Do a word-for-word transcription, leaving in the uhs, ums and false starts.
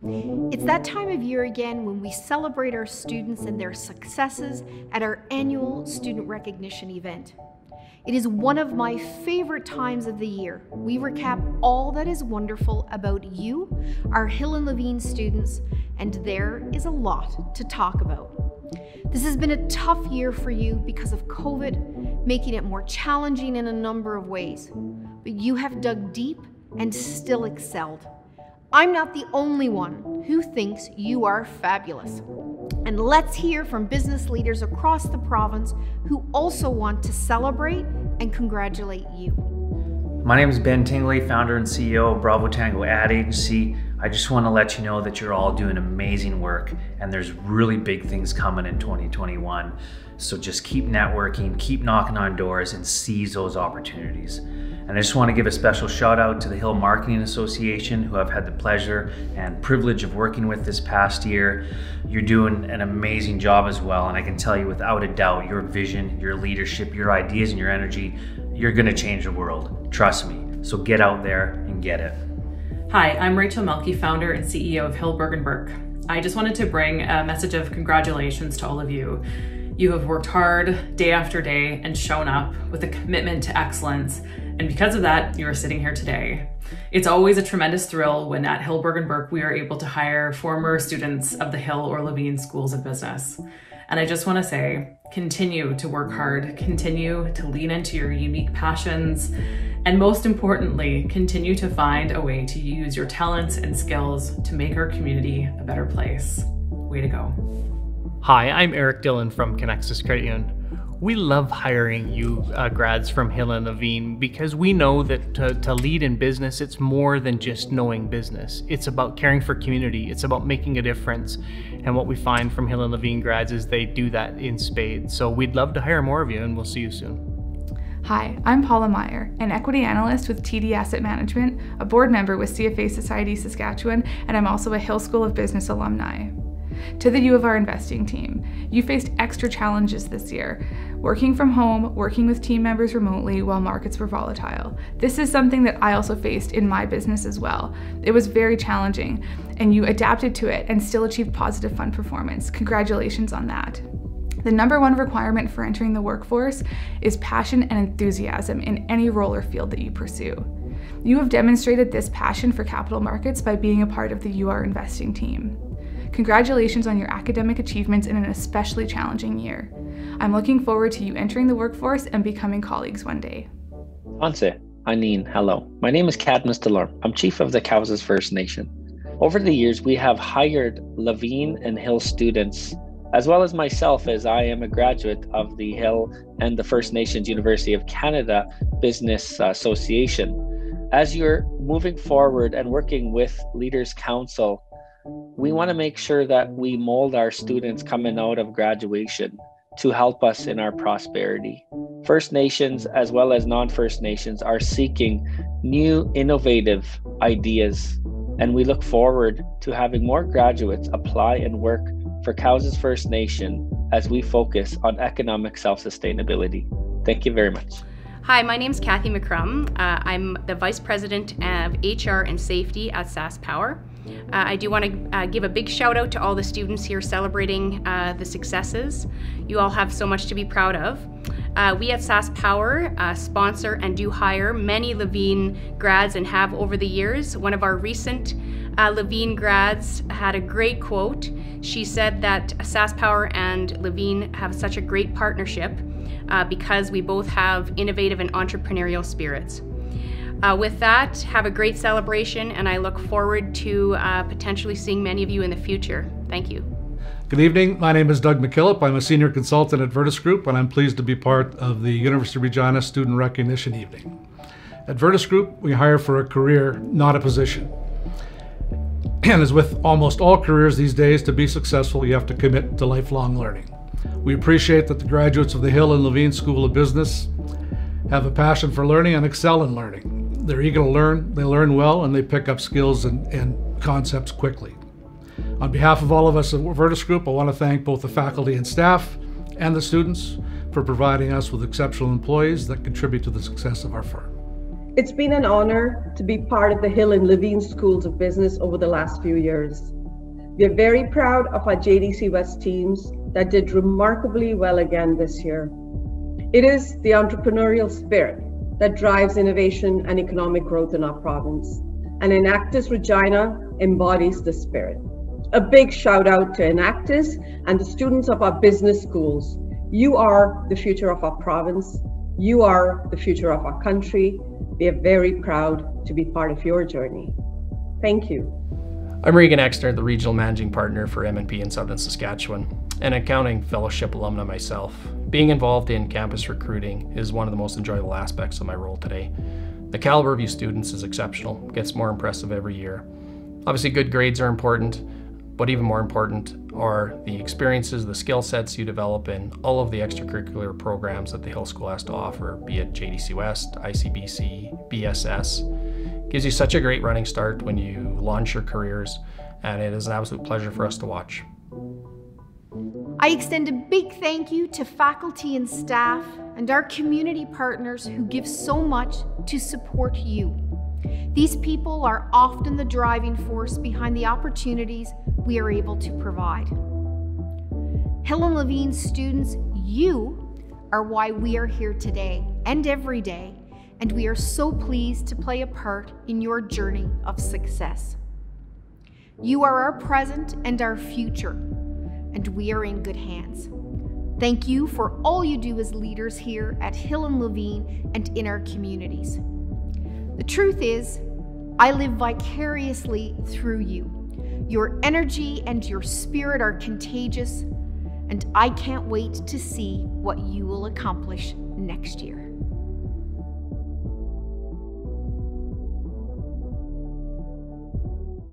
It's that time of year again when we celebrate our students and their successes at our annual student recognition event. It is one of my favorite times of the year. We recap all that is wonderful about you, our Hill and Levine students, and there is a lot to talk about. This has been a tough year for you because of COVID, making it more challenging in a number of ways. But you have dug deep and still excelled. I'm not the only one who thinks you are fabulous. And let's hear from business leaders across the province who also want to celebrate and congratulate you. My name is Ben Tingley, founder and C E O of Bravo Tango Ad Agency. I just want to let you know that you're all doing amazing work and there's really big things coming in twenty twenty-one. So just keep networking, keep knocking on doors and seize those opportunities. And I just want to give a special shout out to the Hill Marketing Association, who I've had the pleasure and privilege of working with this past year. You're doing an amazing job as well, and I can tell you without a doubt, your vision, your leadership, your ideas and your energy, you're going to change the world. Trust me. So get out there and get it. Hi, I'm Rachel Melke, founder and C E O of Hill Bergen Burke. I just wanted to bring a message of congratulations to all of you. You have worked hard day after day and shown up with a commitment to excellence. And because of that, you are sitting here today. It's always a tremendous thrill when at Hill Bergen Burke we are able to hire former students of the Hill or Levine Schools of Business. And I just want to say, continue to work hard, continue to lean into your unique passions, and most importantly, continue to find a way to use your talents and skills to make our community a better place. Way to go. Hi, I'm Eric Dillon from Connexus Credit Union. We love hiring you uh, grads from Hill and Levine because we know that to, to lead in business, it's more than just knowing business. It's about caring for community. It's about making a difference. And what we find from Hill and Levine grads is they do that in spades. So we'd love to hire more of you, and we'll see you soon. Hi, I'm Paula Meyer, an equity analyst with T D Asset Management, a board member with C F A Society Saskatchewan, and I'm also a Hill School of Business alumni. To the U of R investing team, you faced extra challenges this year, working from home, working with team members remotely while markets were volatile. This is something that I also faced in my business as well. It was very challenging, and you adapted to it and still achieved positive fund performance. Congratulations on that. The number one requirement for entering the workforce is passion and enthusiasm in any role or field that you pursue. You have demonstrated this passion for capital markets by being a part of the U R investing team. Congratulations on your academic achievements in an especially challenging year. I'm looking forward to you entering the workforce and becoming colleagues one day. Anse, Aneen, hello. My name is Cadmus Delorme. I'm chief of the Cowes First Nation. Over the years, we have hired Levine and Hill students, as well as myself, as I am a graduate of the Hill and the First Nations University of Canada Business Association. As you're moving forward and working with Leaders Council, we want to make sure that we mold our students coming out of graduation to help us in our prosperity. First Nations, as well as non-First Nations, are seeking new, innovative ideas, and we look forward to having more graduates apply and work for Cowes First Nation as we focus on economic self-sustainability. Thank you very much. Hi, my name is Kathy McCrum. Uh, I'm the Vice President of H R and Safety at SaskPower. Uh, I do want to uh, give a big shout out to all the students here celebrating uh, the successes. You all have so much to be proud of. Uh, we at SaskPower uh, sponsor and do hire many Levine grads and have over the years. One of our recent uh, Levine grads had a great quote. She said that SaskPower and Levine have such a great partnership uh, because we both have innovative and entrepreneurial spirits. Uh, with that, have a great celebration, and I look forward to uh, potentially seeing many of you in the future. Thank you. Good evening. My name is Doug McKillop. I'm a senior consultant at Virtus Group, and I'm pleased to be part of the University of Regina Student Recognition Evening. At Virtus Group, we hire for a career, not a position. And as with almost all careers these days, to be successful, you have to commit to lifelong learning. We appreciate that the graduates of the Hill and Levine School of Business have a passion for learning and excel in learning. They're eager to learn, they learn well, and they pick up skills and, and concepts quickly. On behalf of all of us at Virtus Group, I want to thank both the faculty and staff and the students for providing us with exceptional employees that contribute to the success of our firm. It's been an honor to be part of the Hill and Levine Schools of Business over the last few years. We are very proud of our J D C West teams that did remarkably well again this year. It is the entrepreneurial spirit that drives innovation and economic growth in our province, and Enactus Regina embodies the spirit. A big shout out to Enactus and the students of our business schools. You are the future of our province. You are the future of our country. We are very proud to be part of your journey. Thank you. I'm Regan Exner, the Regional Managing Partner for M and P in Southern Saskatchewan, an accounting fellowship alumna myself. Being involved in campus recruiting is one of the most enjoyable aspects of my role today. The caliber of you students is exceptional, gets more impressive every year. Obviously, good grades are important, but even more important are the experiences, the skill sets you develop in all of the extracurricular programs that the Hill School has to offer, be it J D C West, I C B C, B S S. Gives you such a great running start when you launch your careers, and it is an absolute pleasure for us to watch. I extend a big thank you to faculty and staff and our community partners who give so much to support you. These people are often the driving force behind the opportunities we are able to provide. Hill and Levine students, you are why we are here today and every day, and we are so pleased to play a part in your journey of success. You are our present and our future, and we are in good hands. Thank you for all you do as leaders here at Hill and Levine and in our communities. The truth is, I live vicariously through you. Your energy and your spirit are contagious, and I can't wait to see what you will accomplish next year.